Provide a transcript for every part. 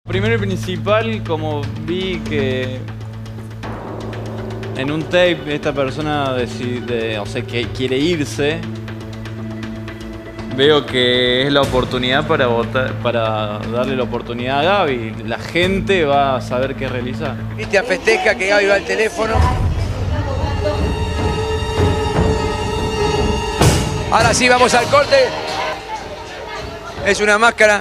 Primero y principal, como vi que en un tape esta persona decide, o sea, que quiere irse, veo que es la oportunidad para votar, para darle la oportunidad a Gaby. La gente va a saber qué realizar. Cristian festeja que Gaby va al teléfono. Ahora sí, vamos al corte. Es una máscara.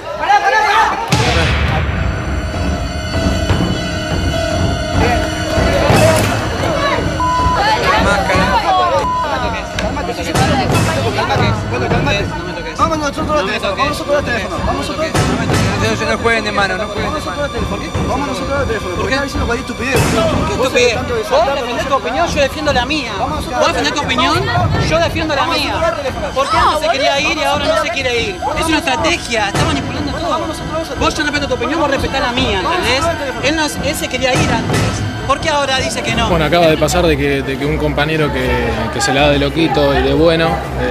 Vamos nosotros al teléfono, vamos nosotros al teléfono, vamos nosotros al teléfono. No jueguen de mano, no jueguen de mano. Vamos nosotros al teléfono, ¿por qué estás diciendo cualquier estupidez? ¿Qué estupidez? Vos defendés tu opinión, yo defiendo la mía. Vos defendés tu opinión, yo defiendo la mía. ¿Por qué antes se quería ir y ahora no se quiere ir? Es una estrategia, está manipulando todo. Vos yo no respeto tu opinión, vos respetás la mía, ¿entendés? Él se quería ir antes. ¿Por qué ahora dice que no? Bueno, acaba de pasar de que un compañero que se la da de loquito y de bueno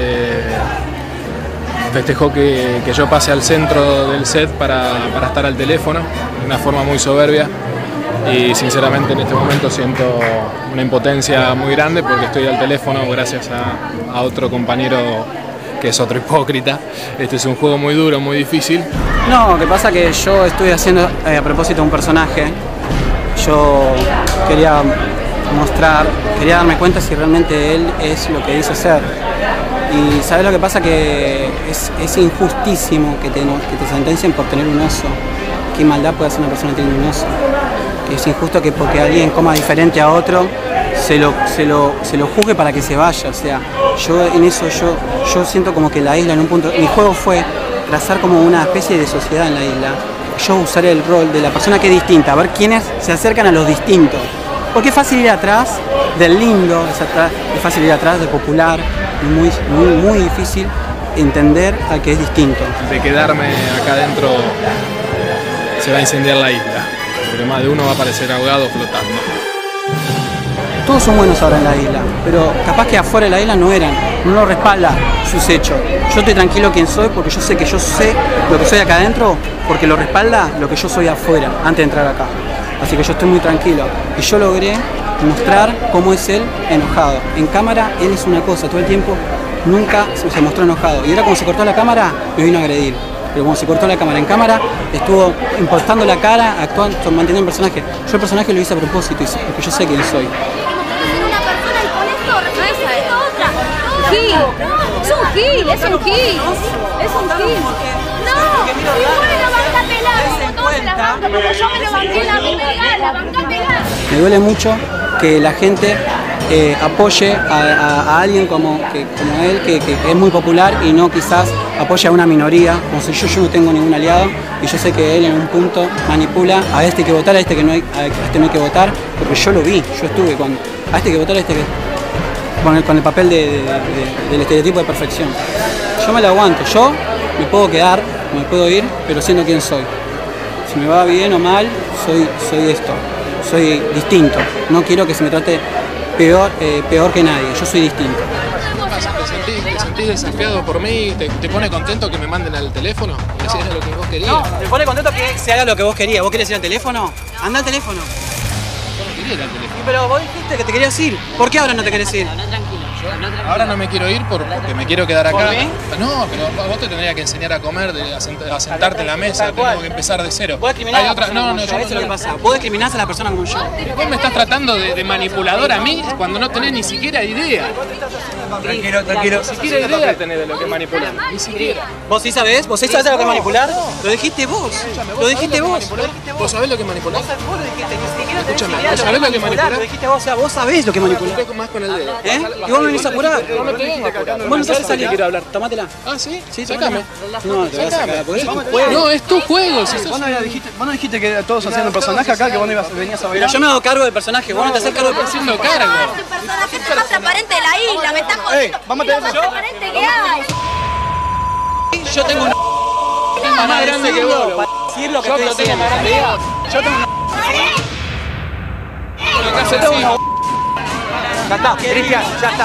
festejó que yo pase al centro del set para estar al teléfono de una forma muy soberbia y sinceramente en este momento siento una impotencia muy grande porque estoy al teléfono gracias a otro compañero que es otro hipócrita. Este es un juego muy duro, muy difícil. No, lo que pasa es que yo estoy haciendo a propósito un personaje. Yo quería darme cuenta si realmente él es lo que dice ser. Y ¿sabes lo que pasa? Que es injustísimo que te sentencien por tener un oso. ¿Qué maldad puede hacer una persona teniendo un oso? Que es injusto que porque alguien coma diferente a otro se lo juzgue para que se vaya. O sea, yo en eso yo siento como que la isla en un punto... Mi juego fue trazar como una especie de sociedad en la isla. Yo usar el rol de la persona que es distinta, a ver quiénes se acercan a los distintos. Porque es fácil ir atrás del lindo, es fácil ir atrás del popular, muy difícil entender al que es distinto. De quedarme acá adentro se va a incendiar la isla, porque más de uno va a aparecer ahogado flotando. Todos son buenos ahora en la isla, pero capaz que afuera de la isla no lo respalda sus hechos. Yo estoy tranquilo quién soy porque yo sé lo que soy acá adentro porque lo respalda lo que yo soy afuera, antes de entrar acá. Así que yo estoy muy tranquilo. Y yo logré mostrar cómo es él enojado. En cámara él es una cosa, todo el tiempo nunca se mostró enojado. Y ahora cuando se cortó la cámara me vino a agredir. Pero cuando se cortó la cámara en cámara, estuvo impostando la cara, actuando, manteniendo el personaje. Yo el personaje lo hice a propósito, porque yo sé quién soy. Gil, es un Gil, es un Gil. No, la banca pelada, como todos se la banca, como yo me lo banqué la banca pelada. Me duele mucho que la gente apoye a alguien como él, que es muy popular y no quizás apoye a una minoría, como si yo no tengo ningún aliado y yo sé que él en un punto manipula a este hay que votar, a este no hay que votar, porque yo lo vi, yo estuve con a este hay que votar, a este que... Con el papel del estereotipo de perfección. Yo me lo aguanto, yo me puedo quedar, me puedo ir, pero siendo quien soy. Si me va bien o mal, soy esto, soy distinto. No quiero que se me trate peor que nadie, yo soy distinto. ¿Te sentís desafiado por mí? ¿Te pone contento que me manden al teléfono? ¿Eso es lo que vos querías? No, me pone contento que se haga lo que vos querías. ¿Vos querés ir al teléfono? Anda al teléfono. Yo no quería ir al teléfono. Pero vos dijiste que te querías ir. ¿Por qué ahora no te querés ir? Ahora no me quiero ir porque me quiero quedar acá. ¿Por qué? No, pero vos te tendrías que enseñar a comer, a sentarte en la mesa, tengo que empezar de cero. Vos discriminás a la persona No, como yo, eso es lo que pasa. Vos discriminás a la persona como yo. Vos me estás tratando de manipulador a mí cuando no tenés ni siquiera idea. Tranquilo. Ni siquiera idea tenés de lo que es manipular. Ni siquiera. ¿Vos sí sabés? ¿Vos sí sabés lo que es manipular? Lo dijiste vos. Lo dijiste vos. ¿Vos sabés lo que es manipular? Vos lo dijiste, ni siquiera Escúchame, tenés idea ¿vos sabés lo que es manipular? Lo dijiste vos, o sea, vos sabés lo que es manipular. Toco más con el dedo. Y vos me venís a apurar. No me vengo a apurar. Bueno, entonces salí, quiero hablar. Tomátela. Ah, ¿sí? Sí, Sácame. No, te voy a sacar. Porque es tu juego. No, es tu juego. Si Vos no dijiste que todos hacían un personaje acá, que vos venías a bailar. Pero yo me hago cargo del personaje, vos no te haces cargo del personaje. haciendo cargo. El personaje más transparente de la isla, me estás jodiendo. Vamos a Es lo más transparente que hay. Yo tengo una más grande que vos. para decir lo que Yo estoy lo tengo diciendo. más grande que vos. Yo tengo una... Lo que hace el sí. Ya está, Cristian, ya está.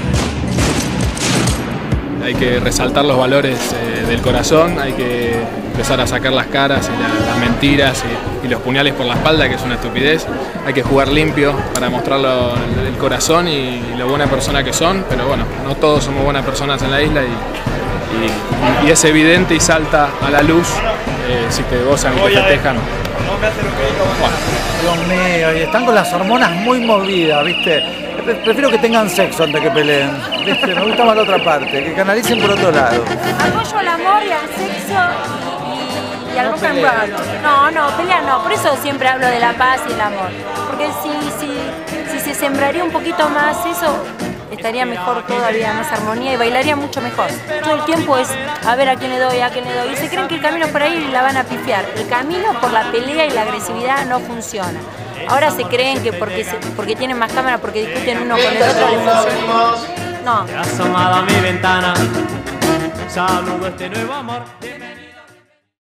Hay que resaltar los valores del corazón, hay que empezar a sacar las caras y las mentiras y los puñales por la espalda, que es una estupidez. Hay que jugar limpio para mostrar el corazón y lo buena persona que son, pero bueno, no todos somos buenas personas en la isla y es evidente y salta a la luz si te gozan y te festejan. Dios mío, y están con las hormonas muy movidas, ¿viste? Prefiero que tengan sexo antes que peleen, ¿viste? Me gusta más la otra parte, que canalicen por otro lado. Apoyo al amor y al sexo y al rock and roll. No, pelear no, por eso siempre hablo de la paz y el amor. Porque si se sembraría un poquito más eso, estaría mejor todavía, más armonía y bailaría mucho mejor. Todo el tiempo es a ver a quién le doy, y se creen que el camino es por ahí y la van a pifiar. El camino por la pelea y la agresividad no funciona. Ahora se creen que porque tienen más cámara, porque discuten uno con el otro, les funciona. No. Asomado a mi ventana, saludo este nuevo amor.